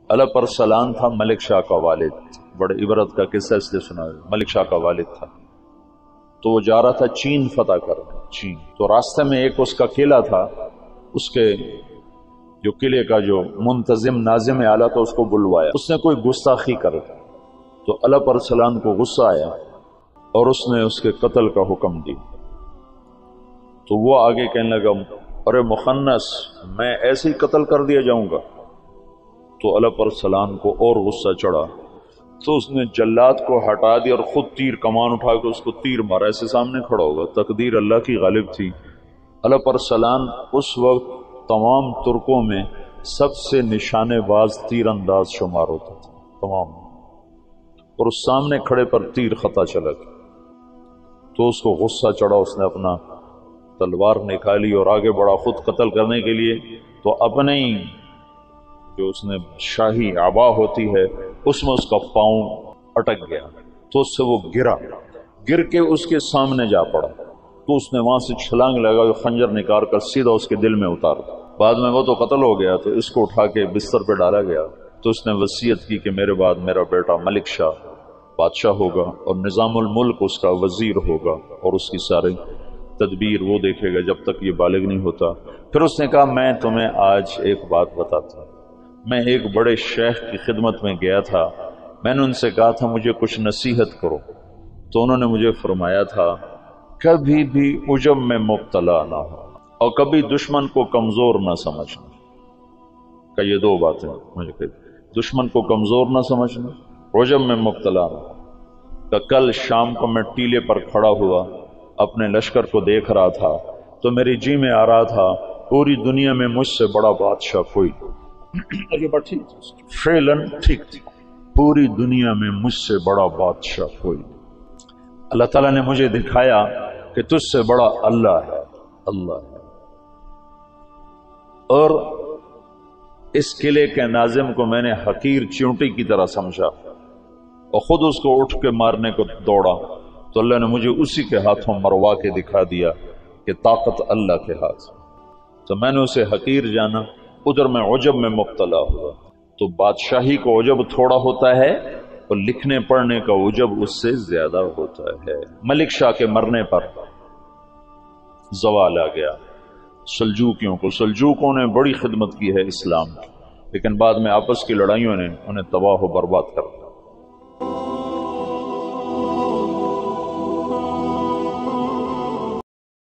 علب ارسلان تھا ملک شاہ کا والد، بڑے عبرت کا قصہ اس لیے سنا، ملک شاہ کا والد تھا، تو وہ جا رہا تھا چین فتح کر، چین، تو راستے میں ایک اس کا قلعہ تھا، اس کے جو قلعے کا جو منتظم ناظم اعلیٰ تھا اس کو بلوایا، اس نے کوئی گستاخی کر، تو علب ارسلان کو غصہ آیا اور اس نے اس کے قتل کا حکم دی، تو وہ آگے کہنے لگا ارے مخنث، میں ایسے ہی قتل کر دیا جاؤں گا؟ تو علب ارسلان کو اور غصہ چڑھا، تو اس نے جلاد کو ہٹا دیا اور خود تیر کمان اٹھا کے اس کو تیر مارا، ایسے سامنے کھڑا ہوگا، تقدیر اللہ کی غالب تھی۔ علب ارسلان اس وقت تمام ترکوں میں سب سے نشانے باز تیر انداز شمار ہوتا تھا تمام، اور اس سامنے کھڑے پر تیر خطا چلا گیا، تو اس کو غصہ چڑھا، اس نے اپنا تلوار نکالی اور آگے بڑھا خود قتل کرنے کے لیے، تو اپنے ہی جو اس نے شاہی عبا ہوتی ہے اس میں اس کا پاؤں اٹک گیا، تو اس سے وہ گر کے اس کے سامنے جا پڑا، تو اس نے وہاں سے چھلانگ لگا، خنجر نکال کر سیدھا اس کے دل میں اتار دیا۔ بعد میں وہ تو قتل ہو گیا، تو اس کو اٹھا کے بستر پہ ڈالا گیا، تو اس نے وصیت کی کہ میرے بعد میرا بیٹا ملک شاہ بادشاہ ہوگا اور نظام الملک اس کا وزیر ہوگا، اور اس کی ساری تدبیر وہ دیکھے گا جب تک یہ بالغ نہیں ہوتا۔ پھر اس نے کہا میں تمہیں آج ایک بات بتاتا، میں ایک بڑے شیخ کی خدمت میں گیا تھا، میں نے ان سے کہا تھا مجھے کچھ نصیحت کرو، تو انہوں نے مجھے فرمایا تھا کبھی بھی عجب میں مبتلا نہ ہو اور کبھی دشمن کو کمزور نہ سمجھنا، کہ یہ دو باتیں مجھے کہی، دشمن کو کمزور نہ سمجھنا، عجب میں مبتلا نہ ہو۔ کہ کل شام کو میں ٹیلے پر کھڑا ہوا اپنے لشکر کو دیکھ رہا تھا، تو میری جی میں آ رہا تھا پوری دنیا میں مجھ سے بڑا بادشاہ کوئی فعلاً ٹھیک تھی، پوری دنیا میں مجھ سے بڑا بادشاہ کوئی نہیں۔ اللہ تعالیٰ نے مجھے دکھایا کہ تجھ سے بڑا اللہ ہے، اللہ ہے۔ اور اس قلعے کے ناظم کو میں نے حقیر چیونٹی کی طرح سمجھا اور خود اس کو اٹھ کے مارنے کو دوڑا، تو اللہ نے مجھے اسی کے ہاتھوں مروا کے دکھا دیا کہ طاقت اللہ کے ہاتھ، تو میں نے اسے حقیر جانا، ادھر میں عجب میں مبتلا ہوا۔ تو بادشاہی کو عجب تھوڑا ہوتا ہے اور لکھنے پڑھنے کا عجب اس سے زیادہ ہوتا ہے۔ ملک شاہ کے مرنے پر زوال آ گیا سلجوکیوں کو، سلجوکوں نے بڑی خدمت کی ہے اسلام کی، لیکن بعد میں آپس کی لڑائیوں نے انہیں تباہ و برباد کر